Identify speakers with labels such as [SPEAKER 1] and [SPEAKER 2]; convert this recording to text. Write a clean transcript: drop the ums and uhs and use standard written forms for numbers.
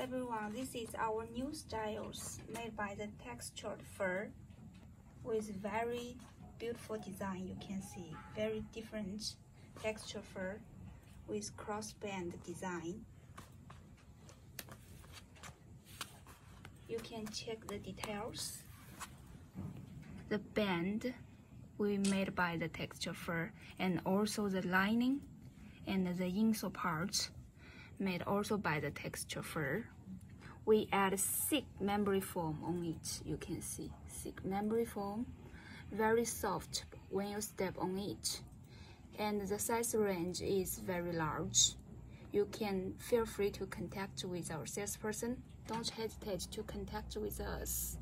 [SPEAKER 1] everyone, this is our new styles made by the textured fur with very beautiful design. You can see very different texture fur with crossband design. You can check the details. The band we made by the texture fur, and also the lining and the insole parts made also by the texture fur. We add thick memory foam on it. You can see thick memory foam, very soft when you step on it, and the size range is very large. You can feel free to contact with our salesperson. Don't hesitate to contact with us.